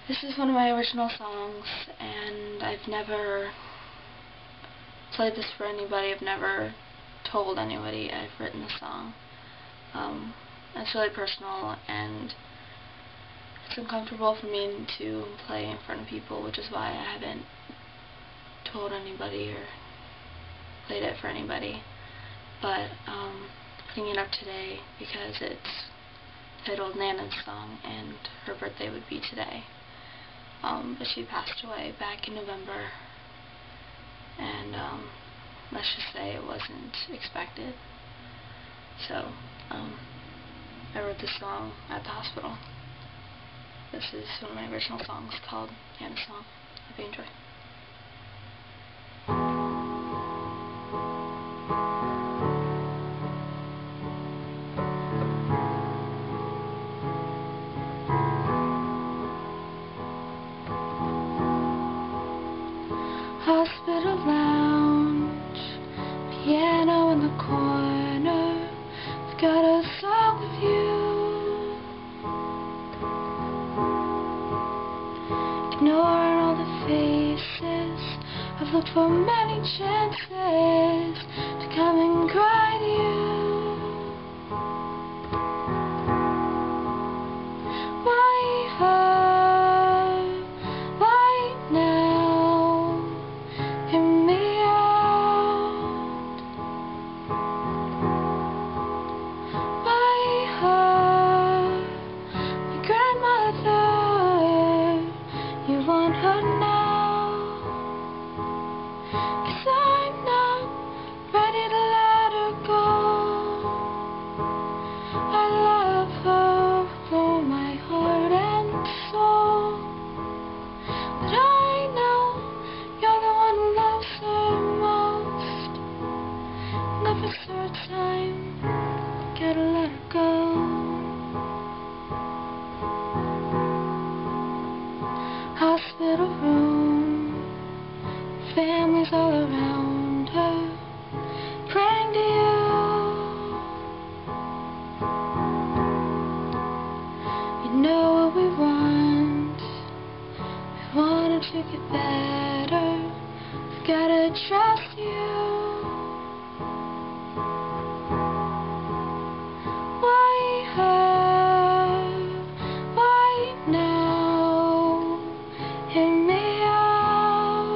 This is one of my original songs, and I've never played this for anybody. I've never told anybody I've written the song. It's really personal, and it's uncomfortable for me to play in front of people, which is why I haven't told anybody or played it for anybody. But putting it up today because it's titled Nana's Song, and her birthday would be today. But she passed away back in November, and let's just say it wasn't expected. So I wrote this song at the hospital. This is one of my original songs called Nana's Song. Hope you enjoy. Hospital lounge, piano in the corner, I've got a song with you. Ignoring all the faces, I've looked for many chances to come and cry to you. Why her? Why now? Hear me out. Why her? My grandmother, you want her now? 'Cause I'm not ready to let her go. I love her with all my heart and soul, but I know you're the one who loves her most. And if it's her time, gotta let her go. Hospital room, families all around her, praying to you. You know what we want. We want it to get better. We've gotta trust you. Why her? Why now? Hear me out.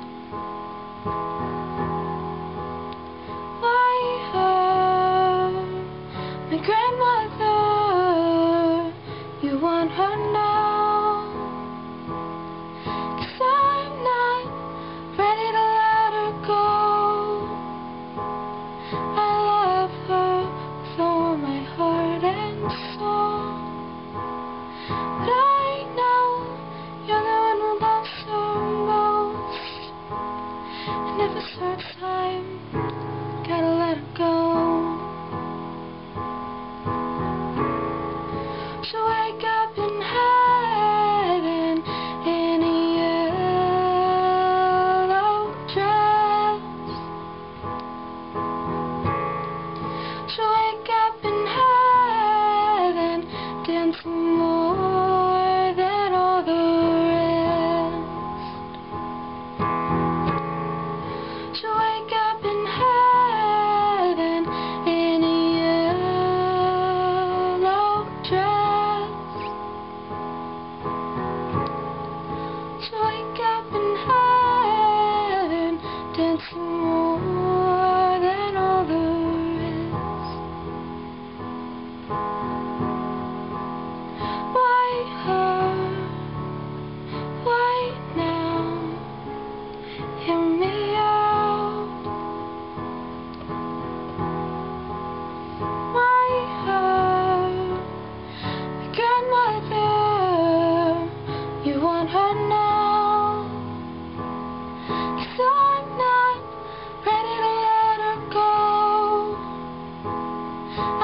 Why her? My grandmother, you want her now? 'Cause I'm not ready to let her go. I love her with all my heart and soul, but I know you're the one who loves her most. And if it's her time, gotta let her go. So wake up in heaven in a yellow dress. So wake up in heaven, dancing more than all the rest. So wake up in heaven in a yellow dress. So wake up in heaven, dancing more than all the rest. Why her? Why now? Hear me out. Why her? My grandmother, you want her now? 'Cause I'm not ready to let her go.